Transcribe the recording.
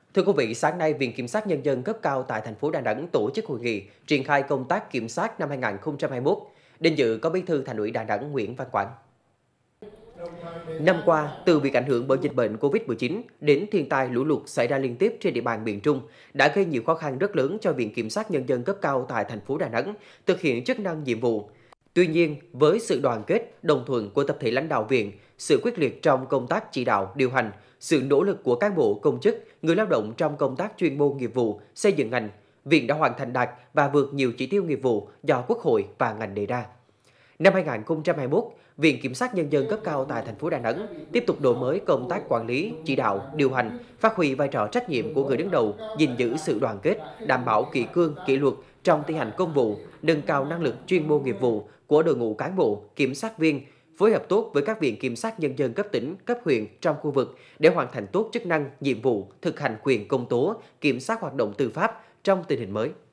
Thưa quý vị, sáng nay, Viện Kiểm sát Nhân dân cấp cao tại thành phố Đà Nẵng tổ chức hội nghị triển khai công tác kiểm soát năm 2021. Đến dự có Bí thư Thành ủy Đà Nẵng Nguyễn Văn Quảng. Năm qua, từ việc ảnh hưởng bởi dịch bệnh COVID-19 đến thiên tai lũ lụt xảy ra liên tiếp trên địa bàn miền Trung đã gây nhiều khó khăn rất lớn cho Viện Kiểm sát Nhân dân cấp cao tại thành phố Đà Nẵng thực hiện chức năng nhiệm vụ. Tuy nhiên, với sự đoàn kết, đồng thuận của tập thể lãnh đạo viện, sự quyết liệt trong công tác chỉ đạo, điều hành, sự nỗ lực của cán bộ, công chức, người lao động trong công tác chuyên môn nghiệp vụ, xây dựng ngành, viện đã hoàn thành đạt và vượt nhiều chỉ tiêu nghiệp vụ do Quốc hội và ngành đề ra. Năm 2021, Viện Kiểm sát Nhân dân cấp cao tại thành phố Đà Nẵng tiếp tục đổi mới công tác quản lý, chỉ đạo, điều hành, phát huy vai trò trách nhiệm của người đứng đầu, gìn giữ sự đoàn kết, đảm bảo kỷ cương, kỷ luật trong thi hành công vụ, nâng cao năng lực chuyên môn nghiệp vụ của đội ngũ cán bộ, kiểm sát viên, phối hợp tốt với các viện kiểm sát nhân dân cấp tỉnh, cấp huyện trong khu vực để hoàn thành tốt chức năng, nhiệm vụ, thực hành quyền công tố, kiểm soát hoạt động tư pháp trong tình hình mới.